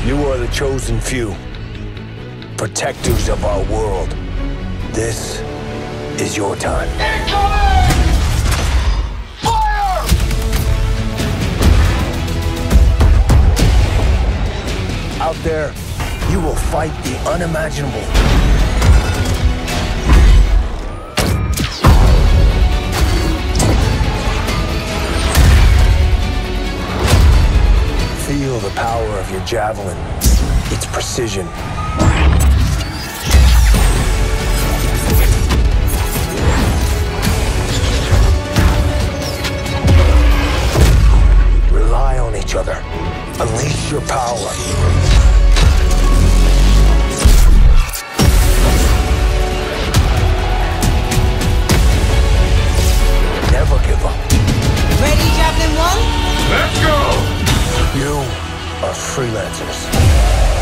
You are the chosen few, protectors of our world. This is your time. Incoming! Fire! Out there, you will fight the unimaginable. Feel the power of your javelin, its precision. Rely on each other. Unleash your power. Never give up. Ready, Javelin 1? Let's go! You are freelancers.